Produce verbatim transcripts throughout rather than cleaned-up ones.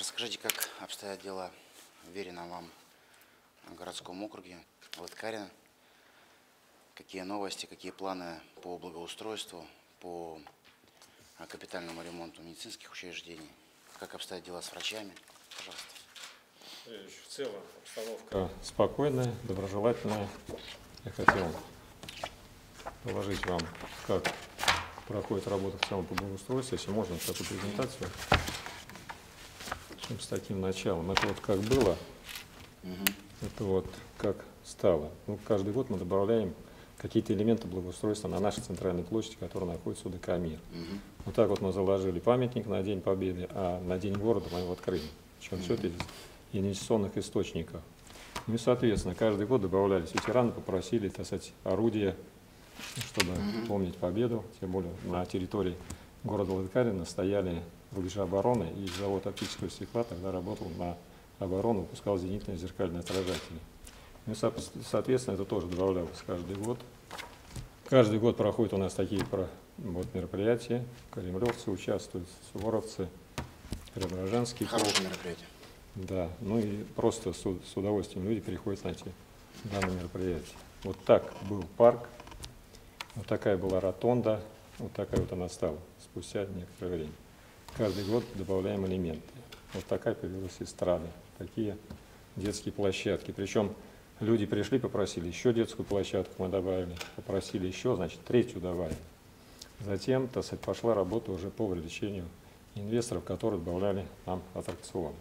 Расскажите, как обстоят дела в веренном вам городском округе Лыткарино? Какие новости, какие планы по благоустройству, по капитальному ремонту медицинских учреждений? Как обстоят дела с врачами? Пожалуйста. В целом обстановка спокойная, доброжелательная. Я хотел доложить вам, как проходит работа в целом по благоустройству. Если можно, такую презентацию. С таким началом. Это вот как было, угу. Это вот как стало. Ну, каждый год мы добавляем какие-то элементы благоустройства на нашей центральной площади, которая находится у ДК «Мир». Угу. Вот так вот мы заложили памятник на День Победы, а на День города мы его открыли. Причем угу. все это из инвестиционных источников. Ну и, соответственно, каждый год добавлялись ветераны, попросили, так сказать, орудия, чтобы угу. помнить победу. Тем более на территории города Лыткарино стояли рубежи обороны, и завод оптического стекла тогда работал на оборону, выпускал зенитные зеркальные отражатели. И, соответственно, это тоже добавлялось каждый год. Каждый год проходят у нас такие вот мероприятия. Кремлевцы участвуют, суворовцы, преображенские. Хорошее мероприятие. Да, ну и просто с, с удовольствием люди приходят на эти данные мероприятия. Вот так был парк, вот такая была ротонда, вот такая вот она стала спустя некоторое время. Каждый год добавляем элементы. Вот такая появилась эстрада, такие детские площадки. Причем люди пришли, попросили еще детскую площадку, мы добавили, попросили еще, значит, третью добавили. Затем, так сказать, пошла работа уже по привлечению инвесторов, которые добавляли нам аттракционы.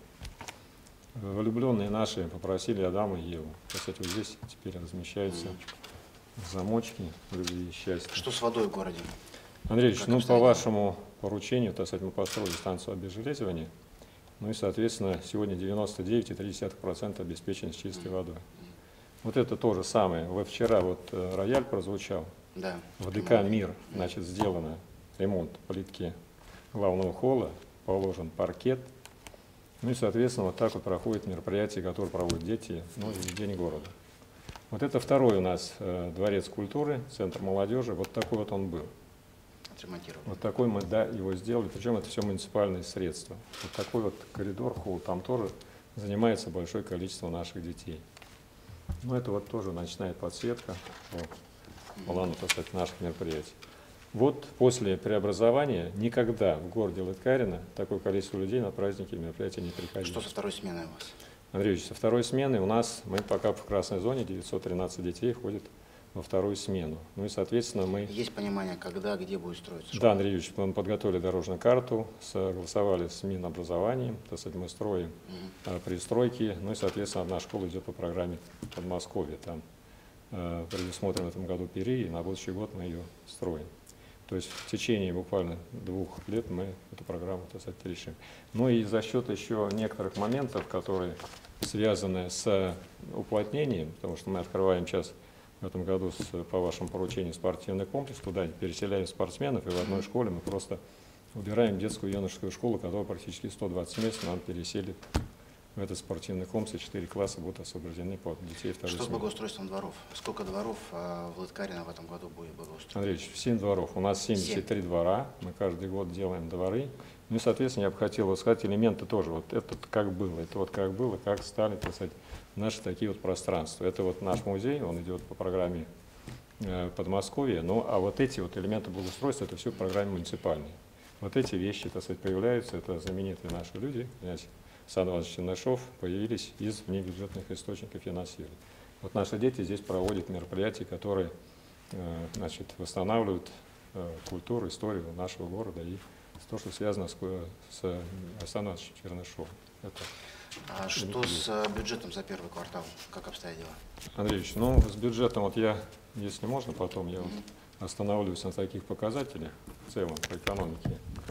Влюбленные наши попросили Адама и Еву. Кстати, вот здесь теперь размещаются замочки любви и счастья. Что с водой в городе? Андрей Ильич, ну, по вашему поручению, так сказать, мы построили станцию обезжелезивания, ну и, соответственно, сегодня девяносто девять и три десятых процента обеспечены чистой водой. Вот это то же самое. Вы вчера вот рояль прозвучал, да. В ДК «Мир», значит, сделано ремонт плитки главного холла, положен паркет, ну и, соответственно, вот так вот проходит мероприятие, которое проводят дети, ну и День города. Вот это второй у нас э, дворец культуры, центр молодежи, вот такой вот он был. Вот такой мы, да, его сделали, причем это все муниципальные средства. Вот такой вот коридор, холл, там тоже занимается большое количество наших детей. Ну, это вот тоже ночная подсветка по плану, так сказать, наших мероприятий. Вот после преобразования никогда в городе Лыткарино такое количество людей на праздники и мероприятия не приходило. Что со второй сменой у вас? Андрей Ильич, со второй смены у нас, мы пока в красной зоне, девятьсот тринадцать детей ходит во вторую смену. Ну и, соответственно, мы... Есть понимание, когда, где будет строиться школа? Да, Андрей Юрьевич, мы подготовили дорожную карту, согласовали с Минобразованием, так сказать, мы строим угу. пристройки, ну и, соответственно, одна школа идет по программе Подмосковья. Там э, предусмотрен в этом году ПИРИ, и на будущий год мы ее строим. То есть в течение буквально двух лет мы эту программу, так сказать, решим. Ну и за счет еще некоторых моментов, которые связаны с уплотнением, потому что мы открываем сейчас в этом году с, по вашему поручению спортивный комплекс, туда переселяем спортсменов, и в одной школе мы просто убираем детскую и юношескую школу, которая практически сто двадцать мест нам переселит в этот спортивный комплекс, четыре класса будут освобождены под детей второй Что смены. с благоустройством дворов? Сколько дворов а, в Лыткарино в этом году будет благоустроено? Андрей Ильич, семь дворов. У нас семьдесят три двора, мы каждый год делаем дворы. Ну и, соответственно, я бы хотел сказать, элементы тоже. Вот это как было, это вот как было, как стали, так сказать, наши такие вот пространства. Это вот наш музей, он идет по программе э, Подмосковья. Ну а вот эти вот элементы благоустройства, это все в программе муниципальной. Вот эти вещи, так сказать, появляются, это знаменитые наши люди, князь Александр Иванович Чернышов, появились из внебюджетных источников финансирования. Вот наши дети здесь проводят мероприятия, которые э, значит, восстанавливают э, культуру, историю нашего города и то, что связано с, с Александром Ивановичем Чернышовым. Это а что с бюджетом за первый квартал? Как обстоят дела? Андрей Ильич, ну с бюджетом, вот я, если можно, потом я mm-hmm. вот остановлюсь на таких показателях в целом по экономике,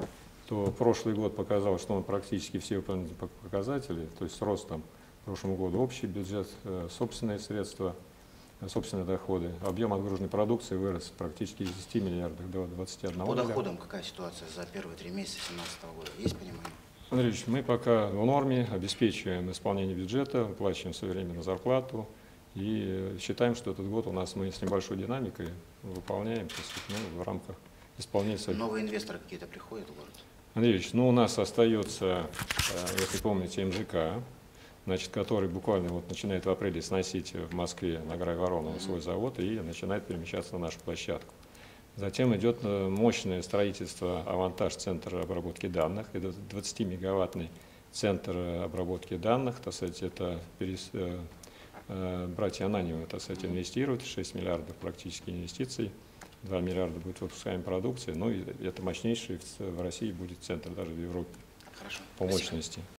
то прошлый год показал, что мы практически все выполнили показатели, то есть с ростом в прошлом году общий бюджет, собственные средства, собственные доходы. Объем отгруженной продукции вырос практически из десяти миллиардов до двадцати одного По миллиарда. доходам какая ситуация за первые три месяца две тысячи семнадцатого года? Есть понимание? Андрей Ильич, мы пока в норме, обеспечиваем исполнение бюджета, выплачиваем своевременно зарплату и считаем, что этот год у нас мы с небольшой динамикой выполняем, так сказать, ну, в рамках исполнения своих. Новые инвесторы какие-то приходят в город? Андрей Ильич, ну у нас остается, если помните, эм жэ ка, значит, который буквально вот начинает в апреле сносить в Москве на Грай Воронова свой завод и начинает перемещаться на нашу площадку. Затем идет мощное строительство «Авантаж» центра обработки данных. Это двадцатимегаваттный центр обработки данных. Так сказать, это перес... братья Ананьевы, так сказать, инвестируют, шесть миллиардов практически инвестиций. два миллиарда будет выпускаемой продукции, ну и это мощнейший в России будет центр, даже в Европе. Хорошо. По Спасибо. мощности.